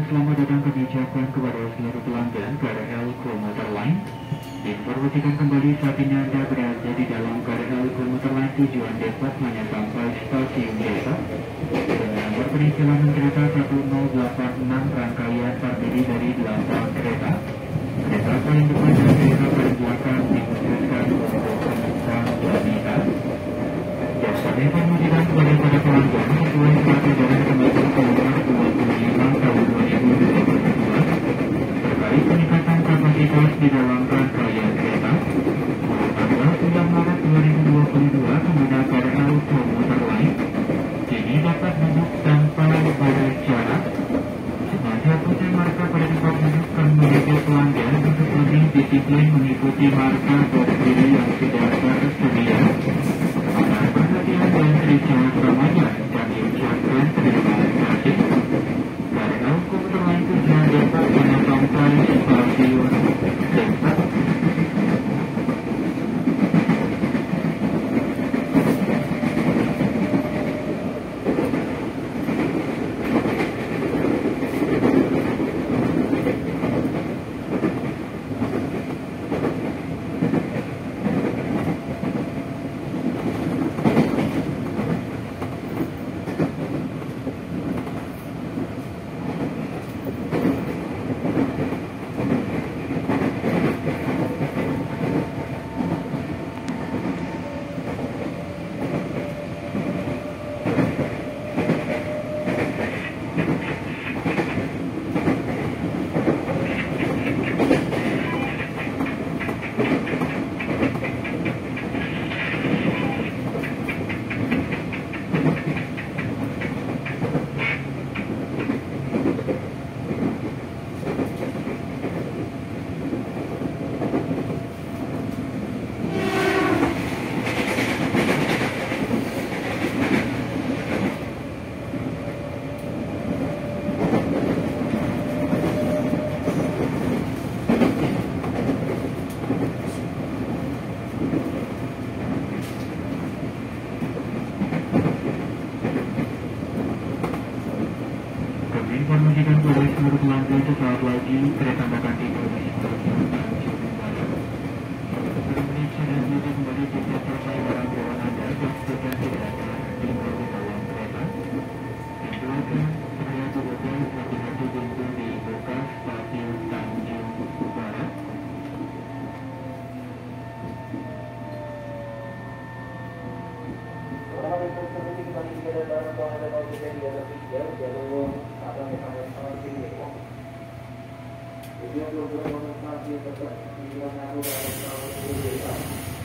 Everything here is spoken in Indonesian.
selamat datang kami ucapkan kepada seluruh pelanggan KRL Komuter Line. Diinformasikan kembali saat ini Anda berada di dalam KRL Komuter Line tujuan Depok hanya sampai stasiun Depok. Dengan nomor perjalanan kereta 1086 rangkaian terdiri dari 8 kereta. Kereta paling depan dan kereta paling belakang dikhususkan untuk penumpang wanita. Kami informasikan kepada para pelanggan sesuai surat edaran Kementerian Nomor 25 Tahun 2022 terkait peningkatan kapasitas di dalam rangkaian kereta mulai tanggal 9 Maret 2022 pengguna KRL Komuter Line kini dapat duduk tanpa berjarak. Sengaja putih marka pada tempat duduk kami mengajak pelanggan untuk lebih disiplin mengikuti marka berdiri yang sudah tersedia. Dan Christian Ramadan kami ucapkan terima kasih. KRL Komuter Line tujuan Depok hanya sampai stasiun Depok. Informasikan kepada seluruh pelanggan sesaat lagi kereta bakal tiba di stasiun Tanjung Balai. Sebelumnya sudah bisa kembali tiket selesai barang bawaan Anda dan sudah tidak ada tinggal di dalam kereta. Yang belakang saya tubuhkan hati-hati pintu dibuka stasiun Tanjung Barat. Jadi,